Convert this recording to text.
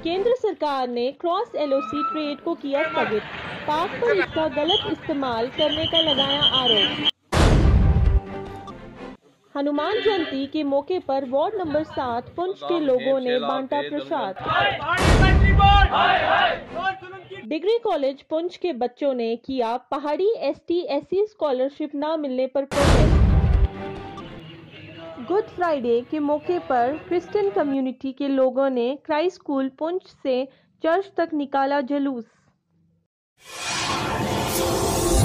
केंद्र सरकार ने क्रॉस एलओसी ट्रेड को किया स्थगित, पाक पर इसका गलत इस्तेमाल करने का लगाया आरोप। हनुमान जयंती के मौके पर वार्ड नंबर 7 पुंछ के लोगों ने बांटा प्रसाद। डिग्री कॉलेज पुंछ के बच्चों ने किया पहाड़ी ST/SC स्कॉलरशिप न मिलने पर प्रोटेस्ट। गुड फ्राइडे के मौके पर क्रिश्चियन कम्युनिटी के लोगों ने क्राइस्ट स्कूल पुंछ से चर्च तक निकाला जुलूस।